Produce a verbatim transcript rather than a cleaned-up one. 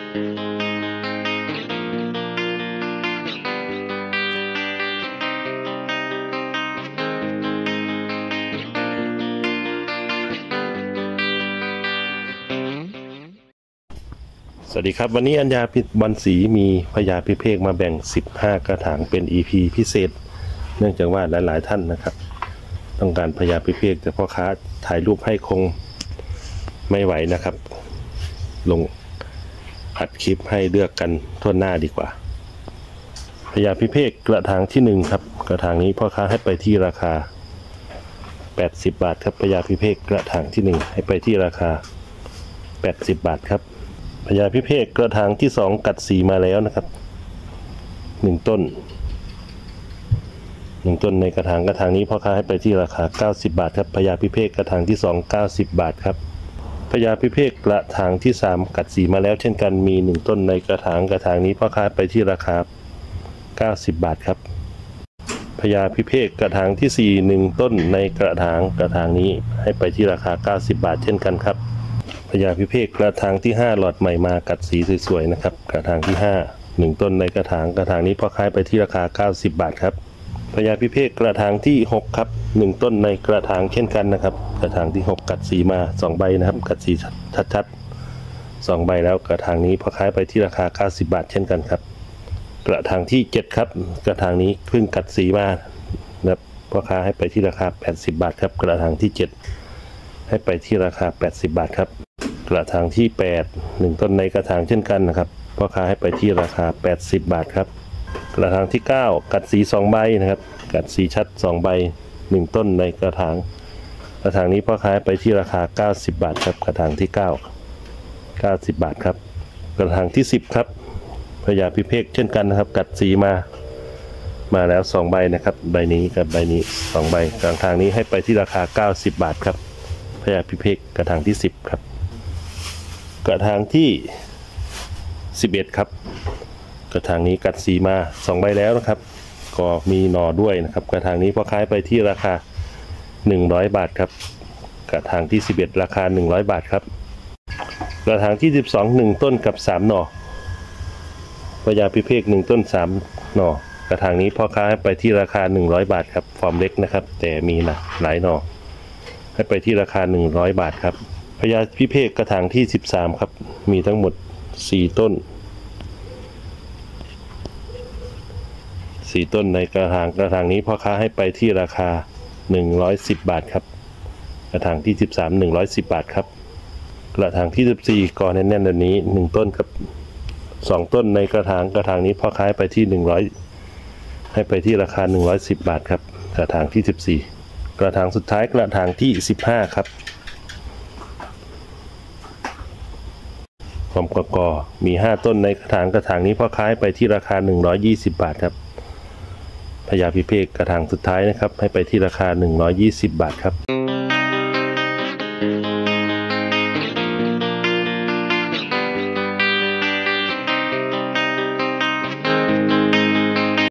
สวัสดีครับวันนี้อัญญาบอลสีมีพญาพิเภกมาแบ่งสิบห้ากระถางเป็น อี พี พิเศษเนื่องจากว่าหลายๆท่านนะครับต้องการพญาพิเภกแต่พ่อค้าถ่ายรูปให้คงไม่ไหวนะครับลงอัดคลิปให้เลือกกันทั่วหน้าดีกว่าพญาพิเภกกระถางที่หนึ่งครับกระถางนี้พ่อค้าให้ไปที่ราคาแปดสิบบาทครับพญาพิเภกกระถางที่หนึ่งให้ไปที่ราคาแปดสิบบาทครับพญาพิเภกกระถางที่สองกัดสีมาแล้วนะครับหนึ่งต้นหนึ่งต้นในกระถางกระถางนี้พ่อค้าให้ไปที่ราคาเก้าสิบบาทครับพญาพิเภกกระถางที่สองเก้าสิบบาทครับพญาพิเภกกระถางที่สามกัดสีมาแล้วเช่นกันมีหนึ่งต้นในกระถางกระถางนี้พ่อค้าไปที่ราคาเก้าสิบบาทครับพญาพิเภกกระถางที่สี่หนึ่งต้นในกระถางกระถางนี้ให้ไปที่ราคาเก้าสิบบาทเช่นกันครับพญาพิเภกกระถางที่ห้าหลอดใหม่มากัดสีสวยๆนะครับกระถางที่ห้าหนึ่งต้นในกระถางกระถางนี้พ่อค้าไปที่ราคาเก้าสิบบาทครับพญาพิเภกกระถางที่หกครับหนึ่งต้นในกระถางเช่นกันนะครับกระถางที่หกกัดสีมาสองใบนะครับกัดสีชัดๆสองใบแล้วกระถางนี้พ่อค้าไปที่ราคาเก้าสิบบาทเช่นกันครับกระถางที่เจ็ดครับกระถางนี้เพิ่งกัดสีมานะครับพ่อค้าให้ไปที่ราคาแปดสิบบาทครับกระถางที่เจ็ดให้ไปที่ราคาแปดสิบบาทครับกระถางที่แปดหนึ่งต้นในกระถางเช่นกันนะครับพ่อค้าให้ไปที่ราคาแปดสิบบาทครับกระถางที่เก้ากัดสีสองใบนะครับกัดสีชัดสองใบหนึ่งต้นในกระถางกระถางนี้พ่อค้าให้ไปที่ราคาเก้าสิบบาทครับกระถางที่เก้า เก้าสิบบาทครับกระถางที่สิบครับพญาพิเภกเช่นกันนะครับกัดสีมามาแล้วสองใบนะครับใบนี้กับใบนี้สองใบกระถางนี้ให้ไปที่ราคาเก้าสิบบาทครับพญาพิเภกกระถางที่สิบครับกระถางที่สิบเอ็ดครับกระถางนี้กัดสีมาสองใบแล้วนะครับก็มีหน่อด้วยนะครับกระถางนี้พ่อค้าไปที่ราคาหนึ่งร้อยบาทครับกระถางที่สิบเอ็ดราคาหนึ่งร้อยบาทครับกระถางที่สิบสอง หนึ่งต้นกับสามหน่อพญาพิเภกหนึ่งต้นสามหน่อกระถางนี้พ่อค้าให้ไปที่ราคาหนึ่งร้อยบาทครับฟอร์มเล็กนะครับแต่มีนะหลายหน่อให้ไปที่ราคาหนึ่งร้อยบาทครับพญาพิเภกกระถางที่สิบสามครับมีทั้งหมดสี่ต้นสี่ต้นในกระถางกระถางนี้พ่อค้าให้ไปที่ราคาหนึ่งร้อยสิบบาทครับกระถางที่สิบสาม หนึ่งร้อยสิบบาทครับกระถางที่สิบสี่กอแน่นๆแบบนี้หนึ่งต้นกับสองต้นในกระถางกระถางนี้พ่อค้าไปที่หนึ่งร้อยให้ไปที่ราคาหนึ่งร้อยสิบบาทครับกระถางที่สิบสี่กระถางสุดท้ายกระถางที่สิบห้าครับความกอกอมีห้าต้นในกระถางกระถางนี้พ่อค้าไปที่ราคาหนึ่งร้อยยี่สิบบาทครับพญาพิเภกกระถางสุดท้ายนะครับให้ไปที่ราคาหนึ่งร้อยยี่สิบบาทครับ